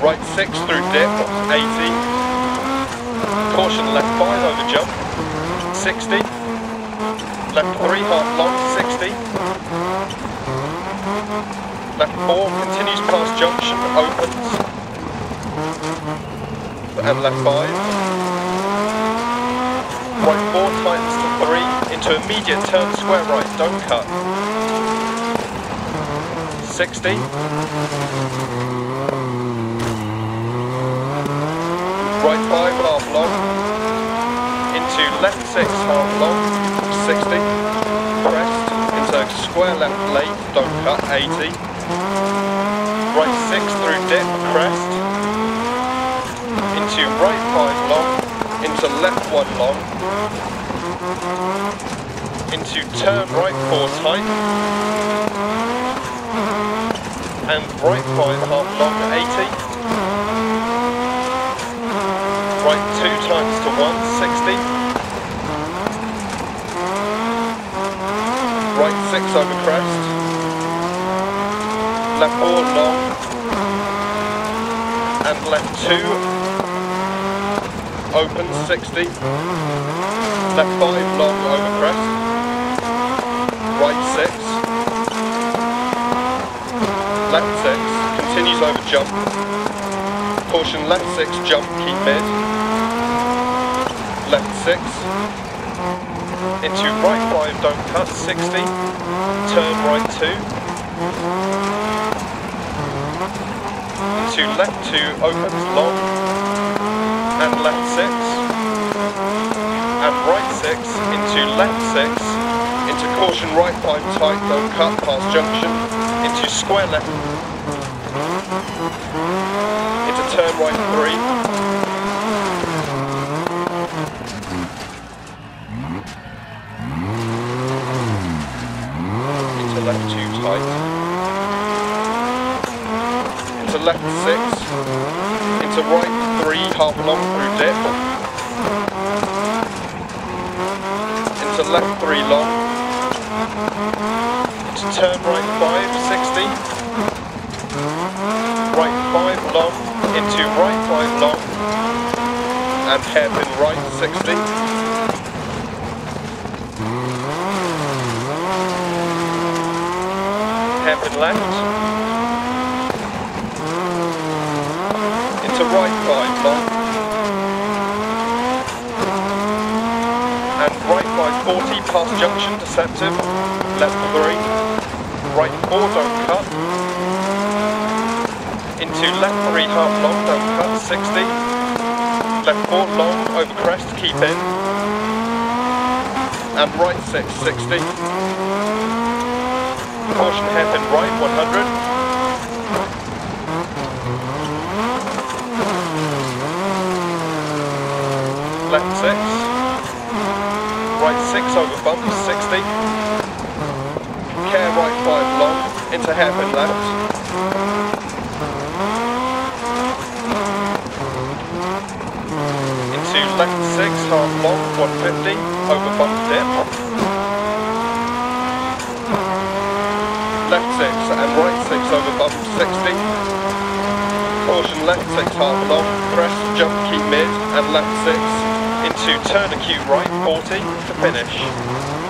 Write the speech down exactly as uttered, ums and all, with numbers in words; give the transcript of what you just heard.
Right six through dip, eighty. Caution left five over jump, sixty. Left three half long, sixty. Left four continues past junction, opens. And left five. Right four tightens to three, into immediate turn, square right, don't cut. sixty. Right five, half long. Into left six, half long, sixty. Crest, into square left late, don't cut, eighty. Right six through dip, crest. Into right five long, into left one long. Into turn right four tight. And right five half long, eighty. Right two times to one, sixty. Right six over crest. Left four long. And left two. Open, sixty. Left five long over crest. Right six. Left six, continues over jump. Caution left six, jump, keep mid. Left six. Into right five, don't cut, sixty. Turn right two. Into left two, opens long. And left six. And right six, into left six. Into caution right five tight, don't cut, past junction. Into square left. Into turn right three. Into left two tight. Into left six. Into right three, half long through dip. Into left three long. Into turn right five, sixty. Right five long, into right five long. And hairpin right, sixty. Hairpin left. Into right five long. And right five forty past junction, deceptive. Left three. Right four, don't cut. Into left three half long, don't cut, sixty. Left four long, over crest, keep in. And right six, sixty. Caution hairpin right, one hundred. Left six. Right six over bump, sixty. Care right five long, into hairpin left. Into left six, half long, one fifty, over bump dip. Left six and right six over bump, sixty. Caution left six, half long, crest, jump, keep mid, and left six. Into turn acute right, forty, to finish.